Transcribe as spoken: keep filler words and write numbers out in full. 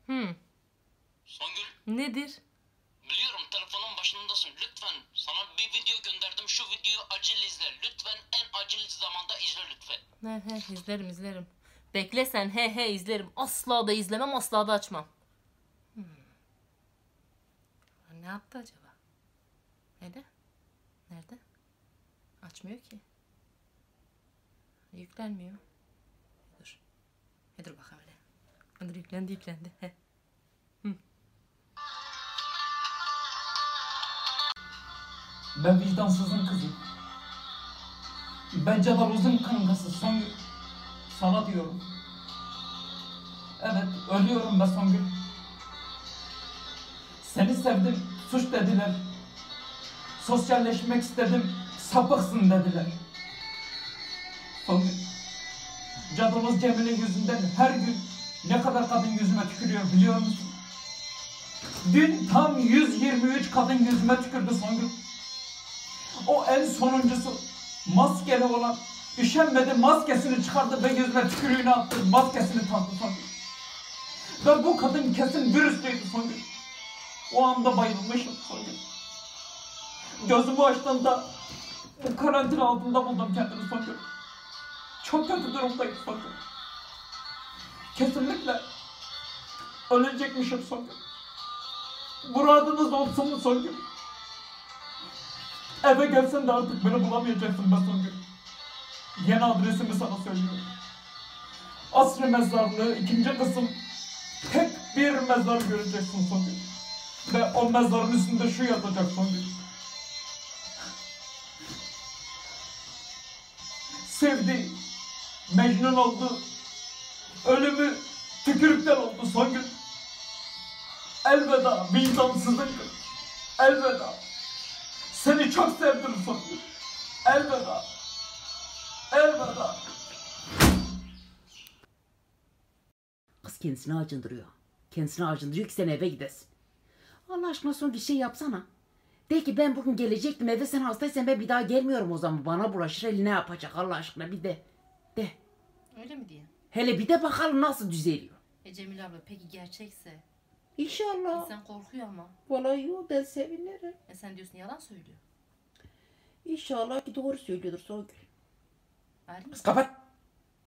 Hmm. Songül, Nedir? biliyorum telefonun başındasın. Lütfen sana bir video gönderdim. Şu videoyu acil izle. Lütfen en acil zamanda izle lütfen. He he izlerim izlerim. Bekle sen, he he izlerim. Asla da izlemem, asla da açmam. Hmm. Ne yaptı acaba? Nerede? Nerede? Açmıyor ki. Yüklenmiyor. Dur. He dur bakalım hele. Dur yüklendi yüklendi. He. Hı. Ben vicdansızın kızıyım. Ben cadalozun kankası Songül. Sana diyorum. Evet, ölüyorum ben Songül. Seni sevdim, suç dediler. Sosyalleşmek istedim, sapıksın dediler. Songül, cadaloz Cemil'in yüzünden her gün ne kadar kadın yüzüme tükürüyor biliyor musun? Dün tam yüz yirmi üç kadın yüzüme tükürdü Songül. O en sonuncusu maskeli olan üşenmedi, maskesini çıkardı ve yüzüme tükürüğünü attı, maskesini taktı Songül. Ve bu kadın kesin virüslüydü Songül. O anda bayılmışım Songül. Gözümü açtığımda bu karantina altında buldum kendimi Songül. Çok kötü durumdayım Songül. Kesinlikle ölecekmişim Songül. Muradınız olsun mu Songül? Eve gelsen de artık beni bulamayacaksın be Songül. Yeni adresimi sana söylüyorum. Asri Mezarlığı ikinci kısım, tek bir mezar göreceksin Songül. Ve o mezarın üstünde şu yazacak Songül. Sevdi, Mecnun oldu, ölümü tükürükten oldu Songül. Elveda vicdansızlık, elveda. Seni çok sevdim Songül. Elveda. Elveda. Kız kendisini acındırıyor. Kendisini acındırıyor ki sen eve gidesin. Allah aşkına son bir şey yapsana. De ki ben bugün gelecektim eve, sen hastaysan ben bir daha gelmiyorum o zaman. Bana bulaşır, eli ne yapacak Allah aşkına bir de. De. Öyle mi diye? Hele bir de bakalım nasıl düzeliyor. E Cemil abla peki gerçekse? İnşallah. İnsan korkuyor ama. Vallahi yok, ben sevinirim. E sen diyorsun yalan söylüyor. İnşallah ki doğru söylüyordur Songül. Arayayım mı? Kız kapat.